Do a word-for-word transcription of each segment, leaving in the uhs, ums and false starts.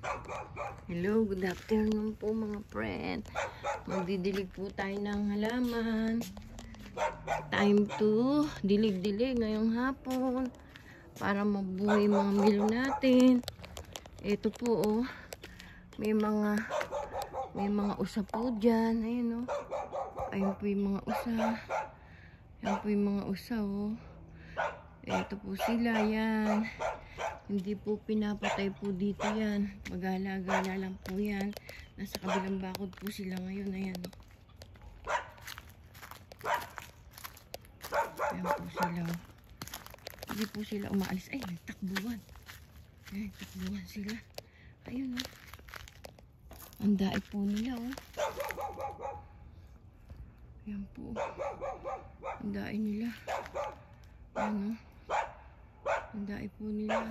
Hello, good afternoon po mga friend. Magdidilig po tayo ng halaman. Time to dilig-dilig ngayong hapon para mabuhay mga milo natin. Ito po oh, may mga may mga usa po dyan. Ayun oh. Ayun po yung mga usa. Ayun po yung mga usa oh. Ito po sila yan. Hindi po pinapatay po dito yan. Magala-gala lang po yan. Nasa kabilang bakod po sila ngayon. Ayan. Ayan po sila. Hindi po sila umaalis. Ay, nagtakbuhan. Ay, nagtakbuhan sila. Ayun o. Oh. Ang daig po nila o. Oh. Ayan po. Ang daig nila. Ayan o. Oh. Ang daig po nila.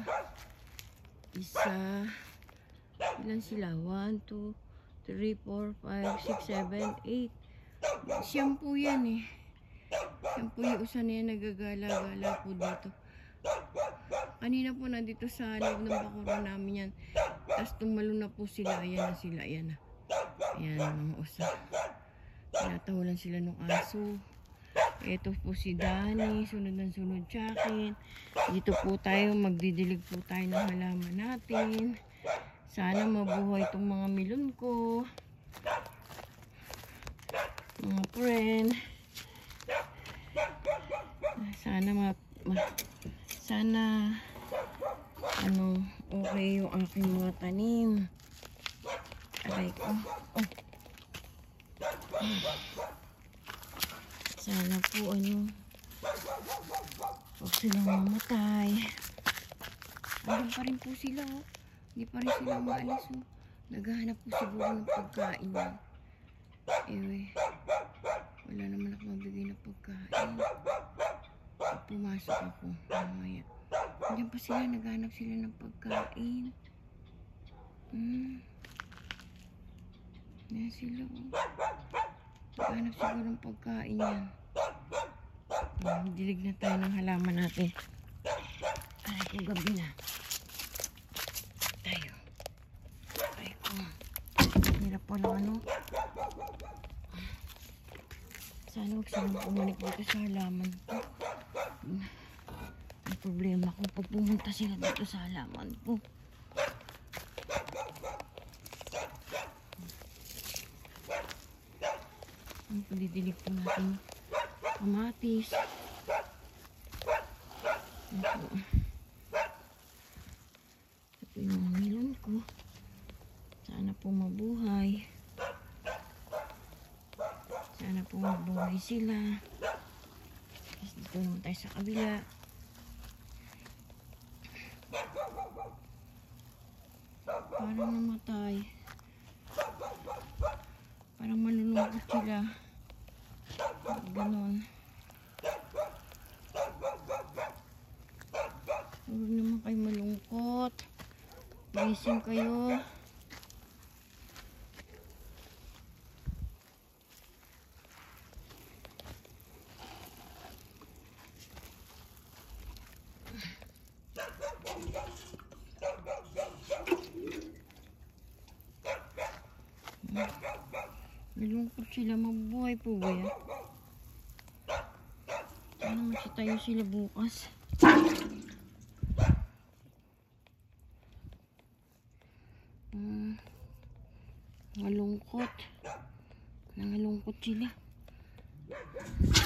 Isa. Ilan sila? one, two, three, four, five, six, seven, eight. Siyam po yan eh. Siyam po yung usa na yan. Nagagala-gala po dito. Kanina po nandito sa loob ng bakura namin yan. Tapos tumalo na po sila. Ayan na sila. Ayan na. Ayan mga usa. Tinatawalan sila ng aso. Ito po si Danny, sunod ng sunod sa akin. Dito po tayo, magdidilig po tayo ng halaman natin. Sana mabuhay itong mga milon ko. Mga friend. Sana ma, ma sana ano, okay yung aking mga tanim. Aray ko. Oh. Sana po ano, huwag silang mamatay. Andun pa rin po sila oh. Hindi pa rin sila maalis oh. Naghahanap po siguro ng pagkain yan. Ewe, wala naman ako mabigay ng pagkain. Pumasok ako mamaya. Andiyan pa sila, naghahanap sila ng pagkain. Hmm. Yan sila oh. Naghahanap siguro ng pagkain yan. Dilig na tayo ng halaman natin. Aray ko, gabi na. Tayo. Aray ko. Hirap po lang ano. Sana huwag silang pumanik dito sa halaman ko. Ang problema ko pag pumunta sila dito sa halaman ko. Ang padidilig po natin kamatis. Ito. Ito yung mga melon ko. Sana po mabuhay. Sana po mabuhay sila. Tapos dito naman tayo sa kabila. Parang namatay. Parang malulungkot sila. Ganon. Huwag naman kayo malungkot. Gising kayo. Malungkot sila, mabuhay po ba yan? Sana magsitayo sila bukas. Hmm, malungkot. Nangalungkot sila.